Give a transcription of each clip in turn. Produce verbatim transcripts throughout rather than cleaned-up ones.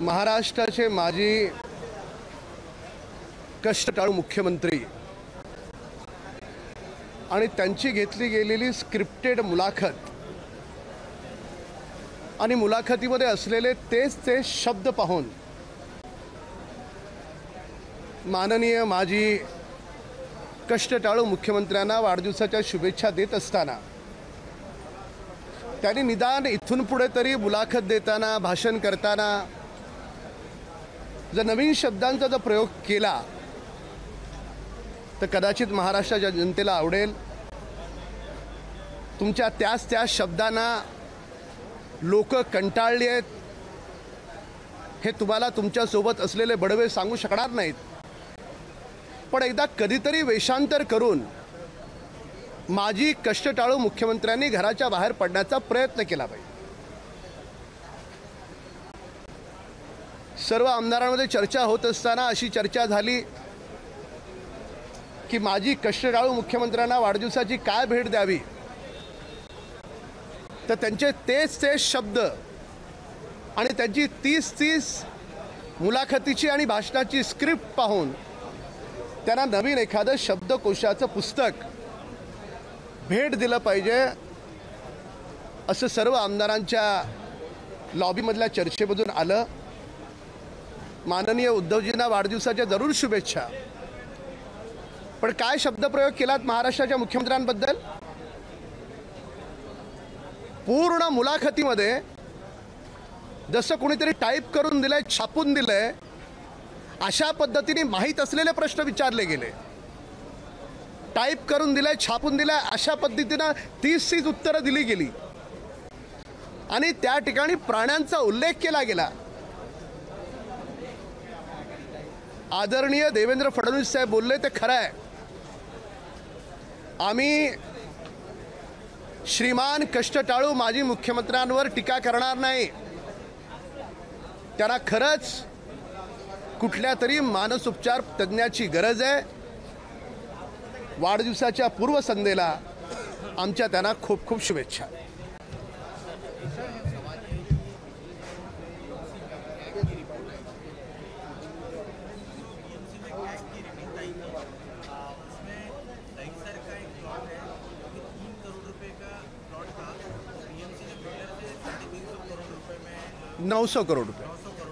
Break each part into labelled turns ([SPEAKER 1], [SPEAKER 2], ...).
[SPEAKER 1] महाराष्ट्राचे माजी कष्टटाळू मुख्यमंत्री आणि त्यांची घेतली गेलेली स्क्रिप्टेड मुलाखत आणि मुलाखतीमध्ये असलेले तेच ते शब्द पाहून माननीय माजी कष्टटाळू मुख्यमंत्र्यांना वाढदिवसाच्या शुभेच्छा देत असताना त्यांनी निदान इथून पुढे तरी मुलाखत देताना भाषण करताना जर नवीन शब्दांचा जर प्रयोग केला तर कदाचित महाराष्ट्राच्या जनतेला आवडेल। तुमच्या त्याच त्या शब्दांना लोक कंटाळली आहेत हे तुम्हाला तुमच्या सोबत असलेले बडवे सांगू शकणार नाहीत, पण एकदा कधीतरी वेषांतर करून माजी कष्टटाळू मुख्यमंत्र्यांनी घराच्या बाहेर पडण्याचा प्रयत्न केला पाहिजे। सर्व आमदारांमध्ये चर्चा होत असताना अशी चर्चा झाली की माजी कष्टटाळू मुख्यमंत्र्यांना वाढदिवसाची काय भेट द्यावी, तर त्यांचे तेच ते शब्द आणि त्यांची तीस तीस मुलाखतीची आणि भाषणाची स्क्रिप्ट पाहून त्यांना नवीन एखादं शब्दकोशाचं पुस्तक भेट दिलं पाहिजे असं सर्व आमदारांच्या लॉबीमधल्या चर्चेमधून आलं। माननीय उद्धवजींना वाढदिवसाच्या जरूर शुभेच्छा, पण काय शब्दप्रयोग केलात महाराष्ट्राच्या मुख्यमंत्र्यांबद्दल? पूर्ण मुलाखतीमध्ये जसं कोणीतरी टाईप करून दिलंय, छापून दिलंय, अशा पद्धतीने माहीत असलेले प्रश्न विचारले गेले। टाईप करून दिलंय, छापून दिलंय, अशा पद्धतीनं तीस तीस उत्तरं दिली गेली आणि त्या ठिकाणी प्राण्यांचा उल्लेख केला गेला। आदरणीय देवेंद्र फडणवीस साहेब बोलले ते खरं आहे। आम्ही श्रीमान कष्टटाळू माजी मुख्यमंत्र्यांवर टीका करणार नाही, त्यांना खरंच कुठल्या तरी मानसोपचार तज्ज्ञाची गरज आहे। वाढदिवसाच्या पूर्वसंध्येला आमच्या त्यांना खूप खूप शुभेच्छा। नौ सौ करोड़ रुपए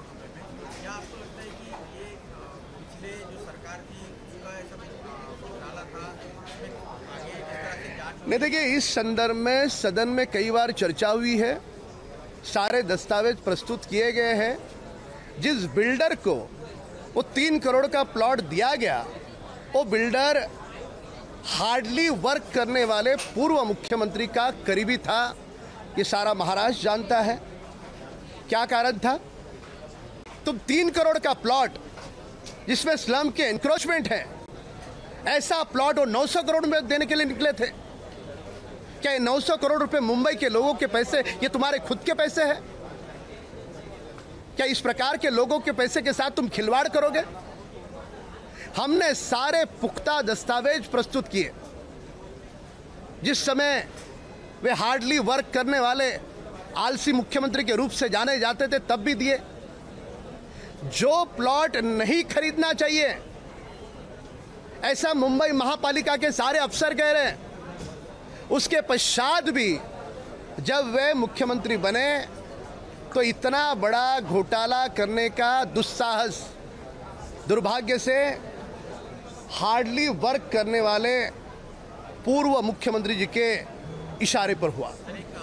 [SPEAKER 1] नहीं, देखिए इस संदर्भ में सदन में कई बार चर्चा हुई है, सारे दस्तावेज प्रस्तुत किए गए हैं। जिस बिल्डर को वो तीन करोड़ का प्लॉट दिया गया वो बिल्डर हार्डली वर्क करने वाले पूर्व मुख्यमंत्री का करीबी था, ये सारा महाराष्ट्र जानता है। क्या कारण था? तुम तीन करोड़ का प्लॉट जिसमें स्लम के एनक्रोचमेंट है, ऐसा प्लॉट वो नौ सौ करोड़ में देने के लिए निकले थे। क्या ये नौ सौ करोड़ रुपए मुंबई के लोगों के पैसे ये तुम्हारे खुद के पैसे हैं? क्या इस प्रकार के लोगों के पैसे के साथ तुम खिलवाड़ करोगे? हमने सारे पुख्ता दस्तावेज प्रस्तुत किए। जिस समय वे हार्डली वर्क करने वाले आलसी मुख्यमंत्री के रूप से जाने जाते थे तब भी दिए। जो प्लॉट नहीं खरीदना चाहिए ऐसा मुंबई महापालिका के सारे अफसर कह रहे हैं। उसके पश्चात भी जब वे मुख्यमंत्री बने तो इतना बड़ा घोटाला करने का दुस्साहस दुर्भाग्य से हार्डली वर्क करने वाले पूर्व मुख्यमंत्री जी के इशारे पर हुआ।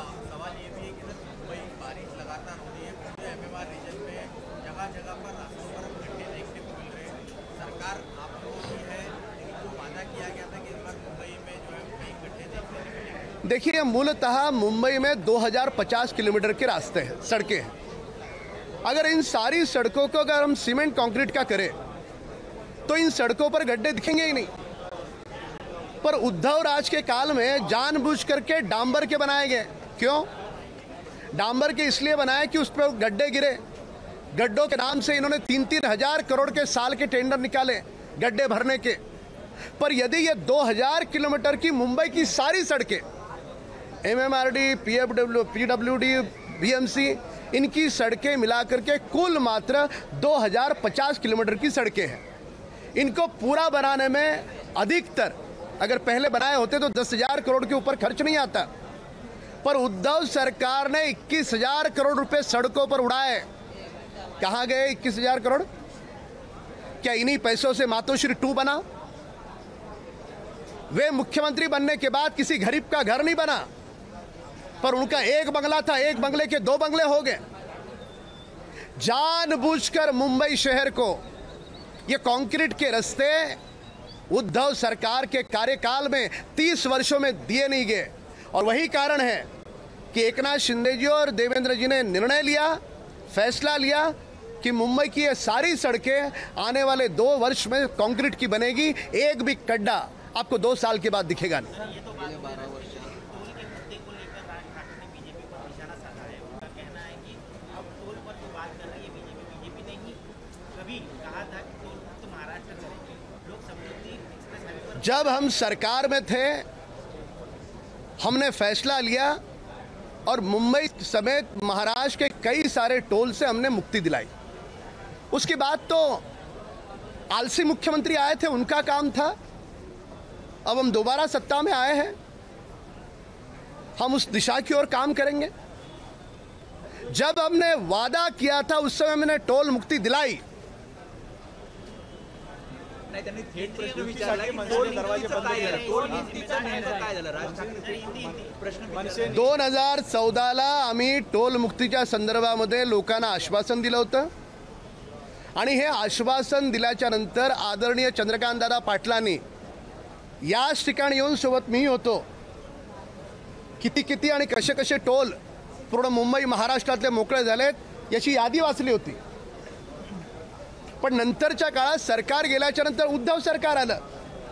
[SPEAKER 1] देखिए, मूलतः मुंबई में दो हज़ार पचास किलोमीटर के रास्ते हैं, सड़कें हैं। अगर इन सारी सड़कों को अगर हम सीमेंट कंक्रीट का करें तो इन सड़कों पर गड्ढे दिखेंगे ही नहीं। पर उद्धव राज के काल में जानबूझ करके डांबर के बनाए गए। क्यों डांबर के? इसलिए बनाए कि उस पर गड्ढे गिरे। गड्ढों के नाम से इन्होंने तीन तीन हजार करोड़ के साल के टेंडर निकाले गड्ढे भरने के। पर यदि ये दो हज़ार किलोमीटर की मुंबई की सारी सड़कें एमएमआरडी, पीएफडब्ल्यू, पीडब्ल्यूडी, बीएमसी इनकी सड़कें मिलाकर के कुल मात्र दो हज़ार पचास किलोमीटर की सड़कें हैं। इनको पूरा बनाने में अधिकतर अगर पहले बनाए होते तो दस हजार करोड़ के ऊपर खर्च नहीं आता, पर उद्धव सरकार ने इक्कीस हजार करोड़ रुपए सड़कों पर उड़ाए। कहां गए इक्कीस हजार करोड़? क्या इन्हीं पैसों से मातोश्री टू बना? वे मुख्यमंत्री बनने के बाद किसी गरीब का घर नहीं बना, पर उनका एक बंगला था, एक बंगले के दो बंगले हो गए। जानबूझकर मुंबई शहर को ये कंक्रीट के रास्ते उद्धव सरकार के कार्यकाल में तीस वर्षों में दिए नहीं गए, और वही कारण है कि एकनाथ शिंदे जी और देवेंद्र जी ने निर्णय लिया, फैसला लिया कि मुंबई की ये सारी सड़कें आने वाले दो वर्ष में कंक्रीट की बनेगी, एक भी गड्ढा आपको दो साल के बाद दिखेगा नहीं। जब हम सरकार में थे हमने फैसला लिया और मुंबई समेत महाराष्ट्र के कई सारे टोल से हमने मुक्ति दिलाई। उसके बाद तो आलसी मुख्यमंत्री आए थे, उनका काम था। अब हम दोबारा सत्ता में आए हैं, हम उस दिशा की ओर काम करेंगे। जब हमने वादा किया था उस समय हमने टोल मुक्ति दिलाई। दोन हजार चौदाला आम्ही टोल मुक्तीच्या संदर्भामध्ये लोकांना आश्वासन दिलं होतं, आणि हे आश्वासन दिल्याच्या नंतर आदरणीय चंद्रकांतदादा पाटलांनी याच ठिकाणी येऊन सोबत मी होतो किती किती आणि कसे कसे टोल पूर्ण मुंबई महाराष्ट्रातले मोकळे झालेत याची यादी वाचली होती। पण नंतरच्या काळात सरकार गेल्याच्या नंतर उद्धव सरकार आलं,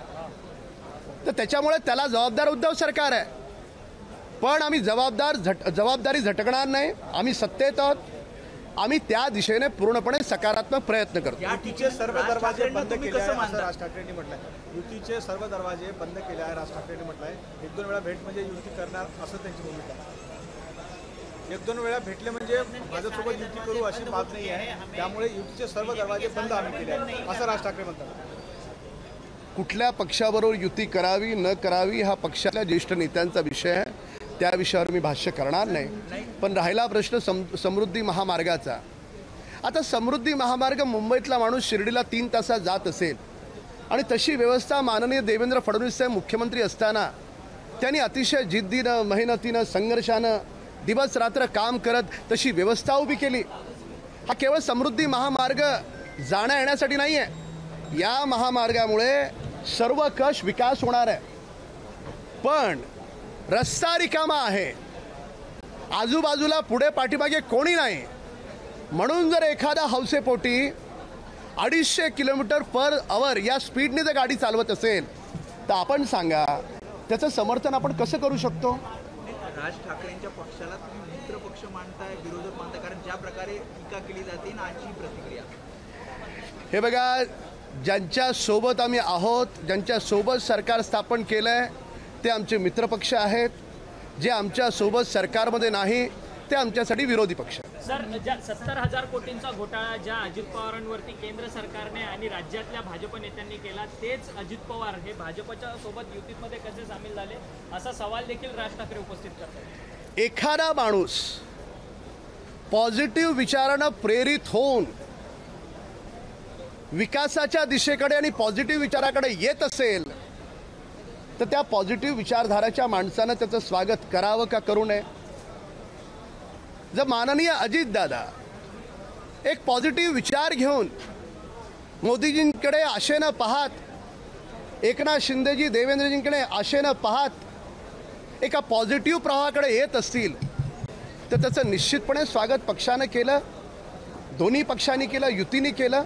[SPEAKER 1] तर त्याच्यामुळे त्याला जबाबदार उद्धव सरकार आहे। पण आम्ही जबाबदार झट जबाबदारी झटकणार नाही। आम्ही सत्तेत आहोत, आम्ही त्या दिशेने पूर्णपणे सकारात्मक प्रयत्न करतो।
[SPEAKER 2] युतीचे सर्व दरवाजे बंद केले आहे असं राज ठाकरेंनी म्हटलंय। युतीचे सर्व दरवाजे बंद केले आहे राज ठाकरेंनी म्हटलंय। एक दोन वेळा भेट म्हणजे युती करणार असं त्यांची भूमिका आहे। एक दोन वेळा भेटले म्हणजे भाजपसोबत युती करू अशी बात नाही आहे, त्यामुळे युतीचे सर्व दरवाजे बंद आम्ही केले आहेत असं राज ठाकरे म्हणतात।
[SPEAKER 1] कुठल्या पक्षाबरोबर युती करावी न करावी हा पक्षाच्या ज्येष्ठ नेत्यांचा विषय आहे, त्या विषयावर मी भाष्य करणार नाही। पण राहिला प्रश्न सम समृद्धी महामार्गाचा। आता समृद्धी महामार्ग मुंबईतला माणूस शिर्डीला तीन तासात जात असेल आणि तशी व्यवस्था माननीय देवेंद्र फडणवीस साहेब मुख्यमंत्री असताना त्यांनी अतिशय जिद्दीनं मेहनतीनं संघर्षानं दिवस रात्र काम करत तशी व्यवस्था उभी केली। हा केवळ समृद्धी महामार्ग जाण्या येण्यासाठी नाही आहे, या महामार्गामुळे सर्वकष विकास होणार आहे। पण रस्ता रिकामा आहे, आजूबाजूला पुढे पाठीमागे कोणी नाही, म्हणून जर एखादा हौसेपोटी अडीचशे किलोमीटर पर आवर या स्पीडने जर गाडी चालवत असेल तर आपण सांगा त्याचं समर्थन आपण कसं करू शकतो?
[SPEAKER 3] राज ठाकरेंच्या पक्षाला तुम्ही मित्र पक्ष मानताय, विरोधक मानताय, कारण ज्या प्रकारे टीका केली जाते ना आजची प्रतिक्रिया।
[SPEAKER 1] हे बघा, ज्यांच्या सोबत आम्ही आहोत, ज्यांच्या सोबत सरकार स्थापन केलंय ते आमचे मित्रपक्ष आहेत, जे आमच्या सोबत सरकारमध्ये नाही ते आमच्यासाठी विरोधी पक्ष आहेत।
[SPEAKER 4] सर, ज्या सत्तर हजार कोटींचा घोटाळा ज्या अजित पवारांवरती केंद्र सरकारने आणि राज्यातल्या भाजप नेत्यांनी केला, तेच अजित पवार हे भाजपच्या सोबत युतीमध्ये कसे सामील झाले असा सवाल देखील राज ठाकरे उपस्थित करतात।
[SPEAKER 1] एखादा माणूस पॉझिटिव्ह विचारानं प्रेरित होऊन विकासाच्या दिशेकडे आणि पॉझिटिव्ह विचाराकडे येत असेल तर त्या पॉझिटिव्ह विचारधाराच्या माणसानं त्याचं स्वागत करावं का करू नये? जर माननीय अजितदादा एक पॉझिटिव्ह विचार घेऊन मोदीजींकडे आशेनं पाहत, एकनाथ शिंदेजी देवेंद्रजींकडे आशेनं पाहत एका पॉझिटिव्ह प्रवाहाकडे येत असतील तर त्याचं निश्चितपणे स्वागत पक्षानं केलं, दोन्ही पक्षांनी केलं, युतीने केलं।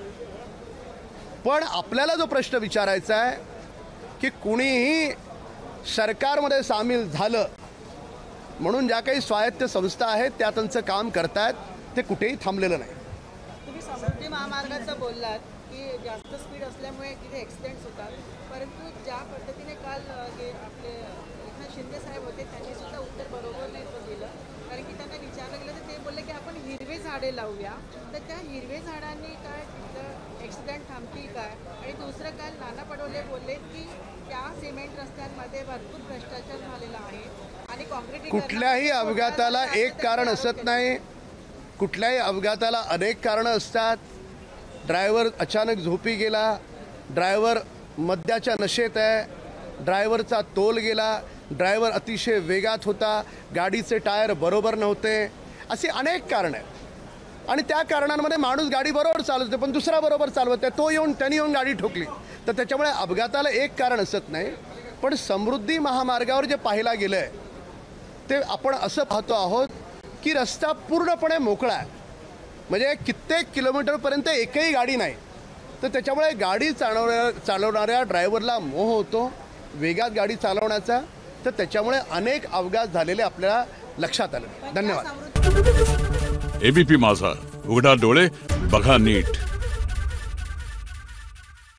[SPEAKER 1] पण आपल्याला जो प्रश्न विचारायचा आहे की कुणीही सरकारमध्ये सामील झालं म्हणून ज्या काही स्वायत्त संस्था आहेत त्या त्यांचं काम करतायत, ते कुठेही थांबलेलं नाही।
[SPEAKER 5] तुम्ही समृद्धी महामार्गाचं बोललात की जास्त स्पीड असल्यामुळे तिथे एक्सिडेंट्स होतात, परंतु ज्या पद्धतीने काल जे आपले एकनाथ शिंदे साहेब होते त्यांनी सुद्धा उत्तर बरोबर नाही दिलं कारण की त्यांना विचारलं गेलं तर ते बोलले की आपण हिरवे झाडे लावूया. तर त्या हिरवे झाडांनी काय तिथं ॲक्सिडेंट थांबतील काय? आणि दुसरं काय, नाना पटोले बोलले की त्या सिमेंट रस्त्यांमध्ये भरपूर भ्रष्टाचार झालेला आहे आणि काँक्रिटीकरण
[SPEAKER 1] कुठल्याही अपघाताला एक कारण असत नाही. कुठल्याही अपघाताला अनेक कारणं असतात. ड्रायव्हर अचानक झोपी गेला, ड्रायव्हर मद्याच्या नशेत आहे, ड्रायव्हरचा तोल गेला, ड्रायव्हर अतिशय वेगात होता, गाडीचे टायर बरोबर नव्हते, अशी अनेक कारणं आहेत. आणि त्या कारणांमध्ये माणूस गाडी बरोबर चालवते पण दुसरा बरोबर चालवत आहे, तो येऊन त्यांनी येऊन गाडी ठोकली. तर त्याच्यामुळे अपघाताला एक कारण असत नाही. पण समृद्धी महामार्गावर जे पाहायला गेलं आहे ते आपण असं पाहतो आहोत की रस्ता पूर्णपणे मोकळा आहे. म्हणजे कित्येक किलोमीटरपर्यंत एकही गाडी नाही. तर त्याच्यामुळे गाडी चालवणाऱ्या चालवणाऱ्या ड्रायव्हरला मोह होतो वेगात गाडी चालवण्याचा. तर त्याच्यामुळे अनेक अपघात झालेले आपल्याला लक्षात आले. धन्यवाद.
[SPEAKER 6] एबीपी माझा, उघडा डोळे बघा नीट.